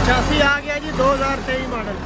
85 आ गया जी 2023 मॉडल।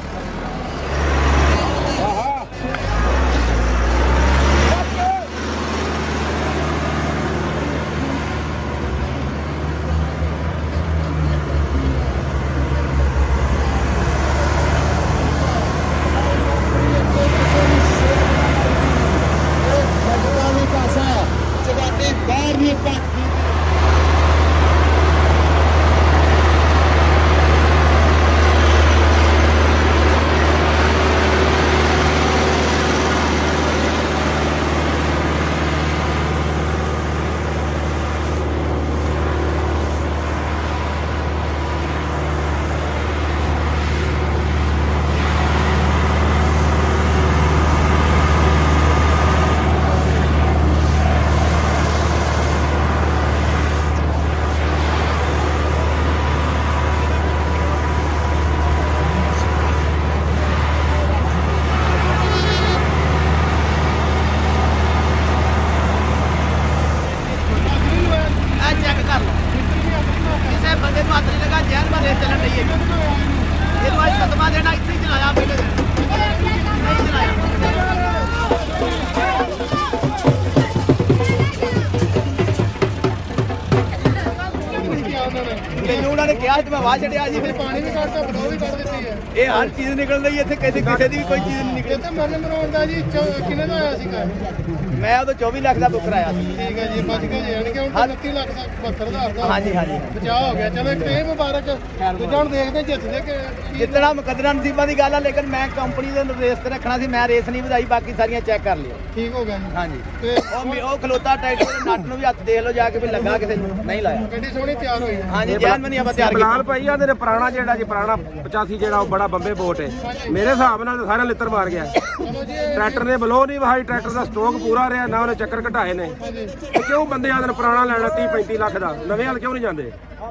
मैं वाह चढ़िया जी फिर पानी भी काटता बदो भी कर देती है ये हर चीज निकल रही है किसी की भी कोई चीज नहीं निकली ते मन मराउंदा जी किने दा आया सीगा मैं तो 24 लाख का बुक कराया ठीक है जी बच गए यानी कि हुन 29 लाख का 72,000 का। हां जी बचा हो गया चलो एक ते मुबारक दूजा हुन देखदे जितदे कि जितना मुकद्दरा नसीबा दी गल है लेकिन मैं कंपनी दे रेस ते रखना सी मैं रेस नहीं ਵਧਾਈ बाकी सारियां चेक कर लियो ठीक हो गया जी। हां जी ते ओ खलोता ट्रैक्टर दे नट नु भी हत्थ देख लो जाके भी लगा किसे नहीं लाया गड्डी सोहनी तैयार होई। हां जी जैन मनी आप तैयार लाल भाई आ तेरे पुराना जेड़ा जी पुराना 85 जेड़ा बड़ा बंबे बोट है मेरे हिसाब नाल सारा लित्तर मार गया ट्रैक्टर ने बलो नहीं वहाई ट्रैक्टर का स्टॉक पूरा रहा ना उन्हें चक्कर घटाए ने क्यों बंदे आदन पुराना लेना 30-35 लाख का नवे हाल क्यों नहीं जाते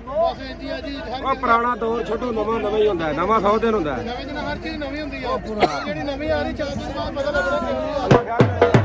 पुराना दौर छोटो नवा नवा ही होंगे नवा 100 दिन होंगे हर चीज नवी होंगी है ਜਿਹੜੀ ਨਵੀਂ ਆ ਰਹੀ 4 ਦਿਨ ਬਾਅਦ ਪਤਾ ਲੱਗਣਾ